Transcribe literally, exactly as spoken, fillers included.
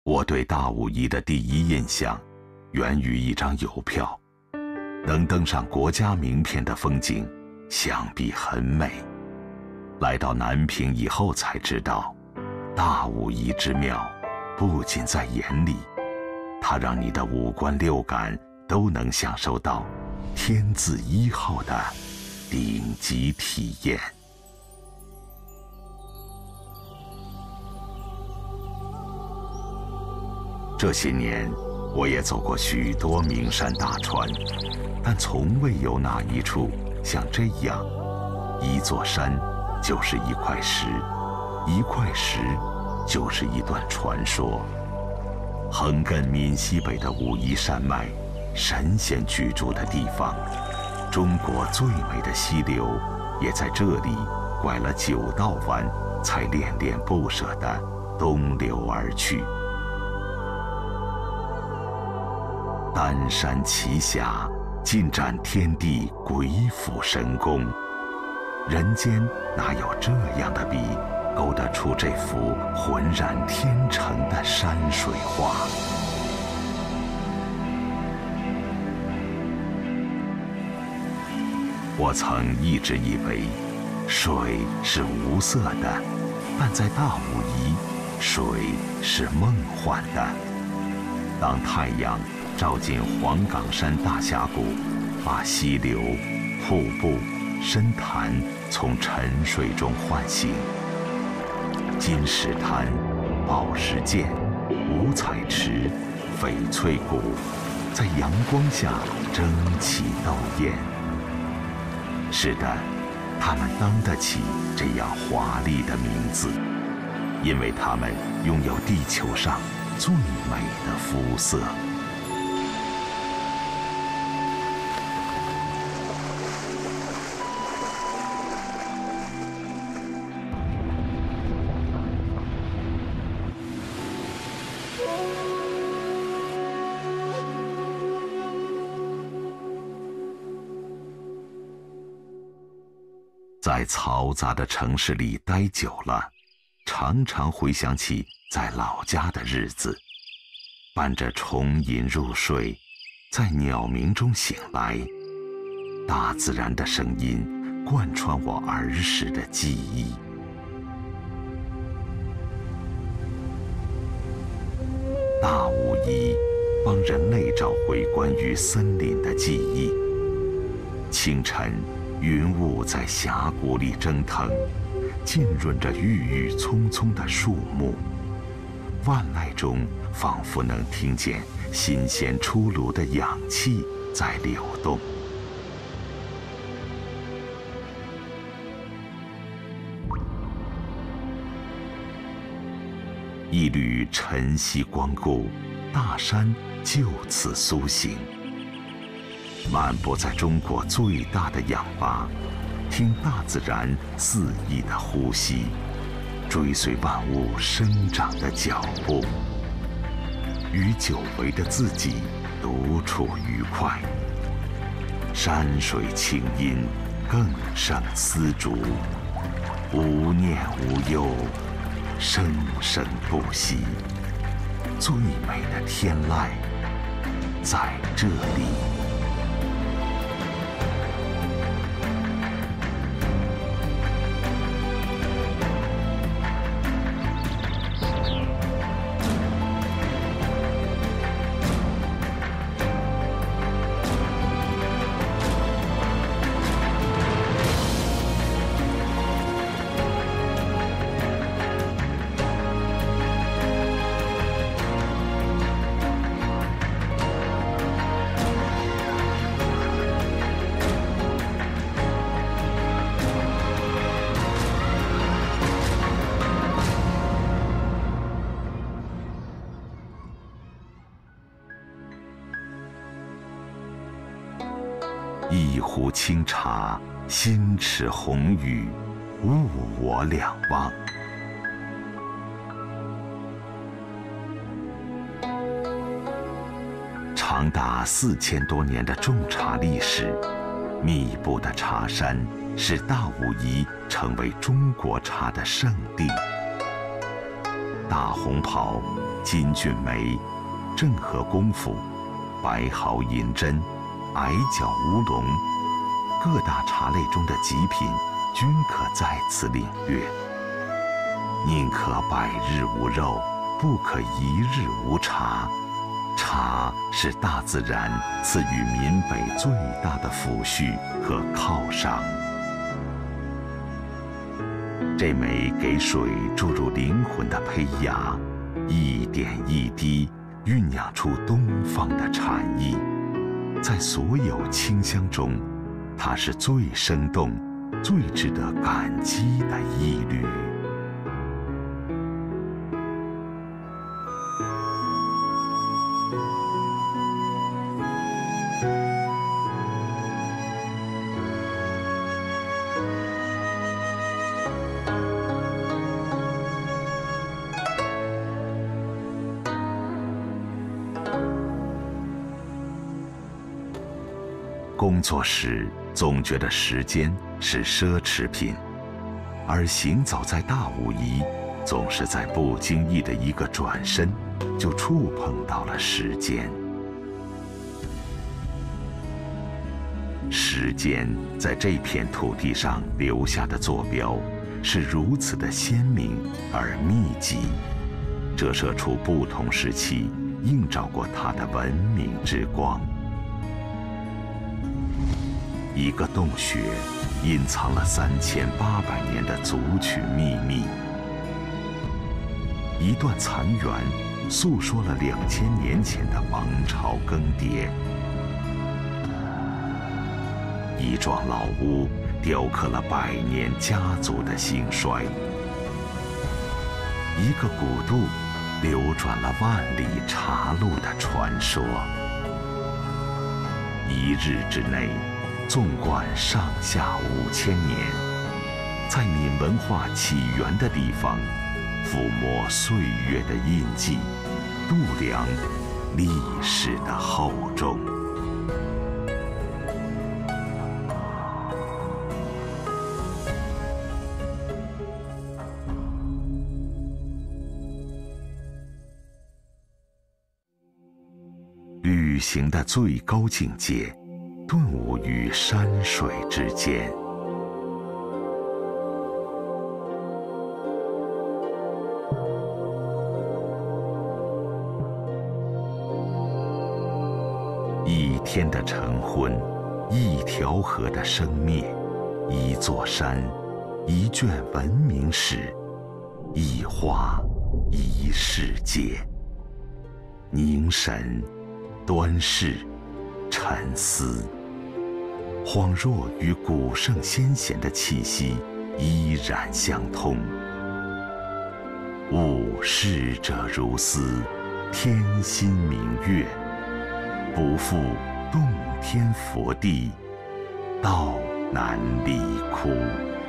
我对大武夷的第一印象，源于一张邮票。能登上国家名片的风景，想必很美。来到南平以后才知道，大武夷之妙，不仅在眼里，它让你的五官六感都能享受到天字一号的顶级体验。这些年，我也走过许多名山大川，但从未有哪一处像这样，一座山就是一块石，一块石就是一段传说。横亘闽西北的武夷山脉，神仙居住的地方，中国最美的溪流也在这里拐了九道弯，才恋恋不舍地东流而去。丹山奇峡，尽展天地鬼斧神工，人间哪有这样的笔，勾得出这幅浑然天成的山水画？我曾一直以为，水是无色的，但在大武夷，水是梦幻的。当太阳照进黄冈山大峡谷，把溪流、瀑布、深潭从沉睡中唤醒，金石滩、宝石涧、五彩池、翡翠谷，在阳光下争奇斗艳。是的，它们当得起这样华丽的名字，因为它们拥有地球上最美的肤色。在嘈杂的城市里待久了，常常回想起在老家的日子，伴着虫吟入睡，在鸟鸣中醒来，大自然的声音贯穿我儿时的记忆。大武夷帮人类找回关于森林的记忆。清晨，云雾在峡谷里蒸腾，浸润着郁郁葱葱的树木，万籁中仿佛能听见新鲜出炉的氧气在流动。一缕晨曦光顾，大山就此苏醒。漫步在中国最大的氧吧，听大自然肆意的呼吸，追随万物生长的脚步，与久违的自己独处愉快。山水清音，更胜丝竹，无念无忧，生生不息。最美的天籁在这里。一壶清茶，心驰红雨，物我两忘。长达四千多年的种茶历史，密布的茶山，使大武夷成为中国茶的圣地。大红袍、 金骏眉、郑和功夫、白毫银针、矮脚乌龙，各大茶类中的极品均可在此领略。宁可百日无肉，不可一日无茶。茶是大自然赐予闽北最大的抚恤和犒赏。这枚给水注入灵魂的胚芽，一点一滴酝酿出东方的禅意。在所有清香中，它是最生动、最值得感激的一缕。工作时总觉得时间是奢侈品，而行走在大武夷，总是在不经意的一个转身，就触碰到了时间。时间在这片土地上留下的坐标，是如此的鲜明而密集，折射出不同时期映照过它的文明之光。一个洞穴隐藏了三千八百年的族群秘密，一段残垣诉说了两千年前的王朝更迭，一幢老屋雕刻了百年家族的兴衰，一个古渡流转了万里茶路的传说。一日之内，纵贯上下五千年，在闽文化起源的地方，抚摸岁月的印记，度量历史的厚重。旅行的最高境界，顿悟于山水之间。一天的晨昏，一条河的生灭，一座山，一卷文明史，一花，一世界。凝神，端视，沉思，恍若与古圣先贤的气息依然相通。悟逝者如斯，天心明月，不负洞天佛地，道难离窟。